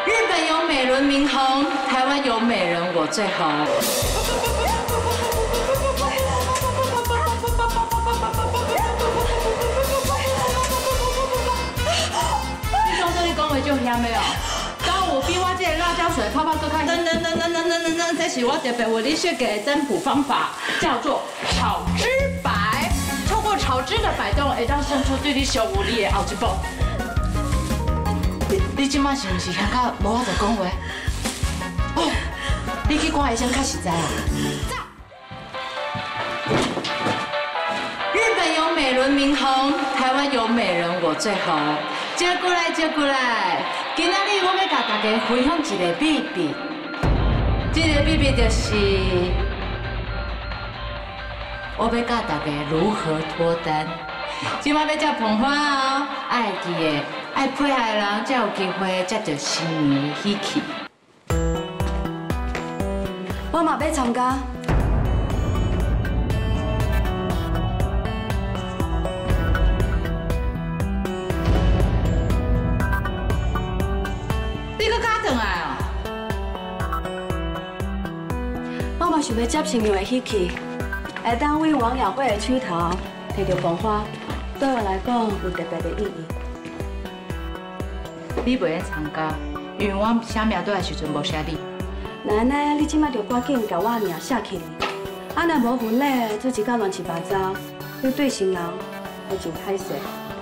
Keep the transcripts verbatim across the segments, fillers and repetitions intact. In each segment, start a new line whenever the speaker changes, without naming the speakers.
日本有美轮明宏，台湾有美人我最红。你从这里讲话就嫌没有？刚有比我这个辣椒水泡泡更开。等等等等等等等等，这是我特别为你设计的占卜方法，叫做炒汁摆。透过炒汁的摆动，会当生出对你上有利的后一步。 你即摆是毋是感觉无法度讲话？哦，你去看医生较实在啦。走。日本有美轮明宏，台湾有美人我最红。接过来，接过来。今仔日我要甲大家分享一个秘密，这个秘密就是我要教大家如何脱单。今摆要食膨花哦，爱记的。 爱配合的人才有机会接到新年的喜气。
我嘛要参加。
你搁加转来哦？
我嘛想要接新娘的喜气，会当为王耀辉的取头，摕到捧花，对我来讲有特别的意义。
你袂用参加，因为我写名单的时阵无写你。
那安尼，你即摆就赶紧甲我名写起来。啊，若无婚礼，做一到乱七八糟，你对新人会真歹势。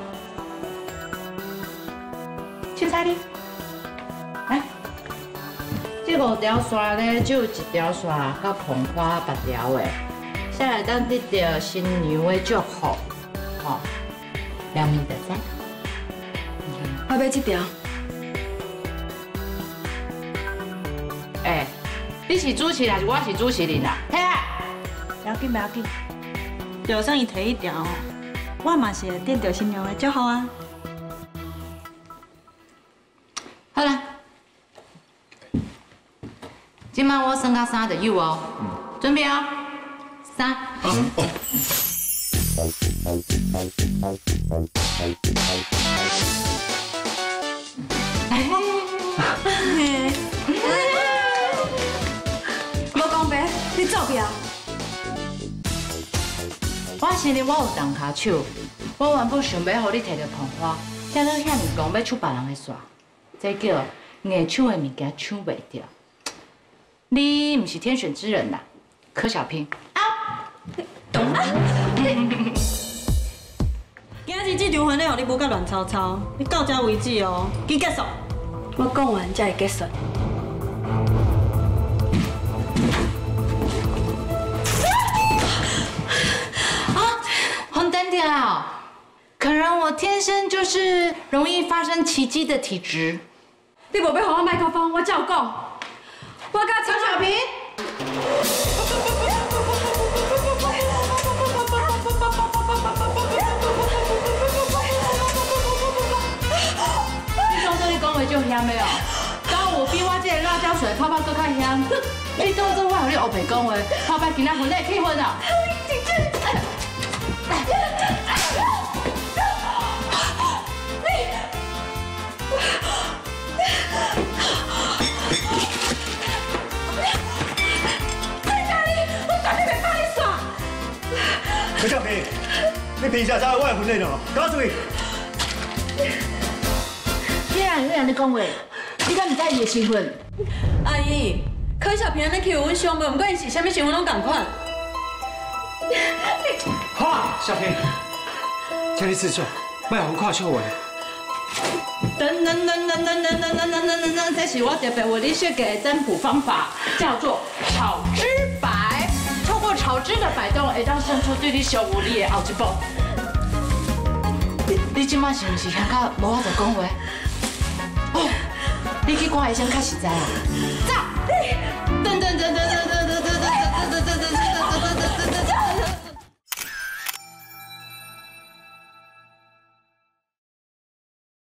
凊彩你，来，这五条线咧，只有一条线甲捧花八条的，才来当得到新娘的祝福，吼，两面就知。
我要这条。
哎，你是主持人还是我是主持人啊？嘿，
不要紧，不要紧，就算伊摕一条，我嘛是会得到新娘的祝福啊。
好啦，今晚我算到三就有哦，准备哦，三。
你走去啊！
我生日我有动骹手，我原本想要互你摕到捧花，听到遐尼戆要出别人的线，这叫硬抢的物件抢袂掉。你毋是天选之人啦，柯小平。啊！懂啊！
今日这场婚礼，你无甲乱吵吵，你到这为止哦，去结束。
我讲完才会结束。
哦，可能我天生就是容易发生奇迹的体质。
你无要给我麦克风，我照讲。我甲曹小平。
你从这里讲话就嫌没有？刚有比我这个辣椒水泡泡更较香。你当作我互你黑白讲话，泡泡今仔婚礼气氛啊！
柯小平，你凭啥在我的婚礼呢？告诉你，
既然你安尼讲话，你敢唔知伊的身份？
阿姨，柯小平安尼欺负阮兄妹，不管伊是啥物身份拢同款。
好，小平，请你自重，莫互看笑话。
等等等等等等等等等等等，这是我特别为你设计的占卜方法，叫做炒汁摆。 透过炒汁的摆动，会当生出对你上有利的后一步。你你即摆是毋是感觉无法度讲话？哦，你去看医生较实在啦。走，等等等等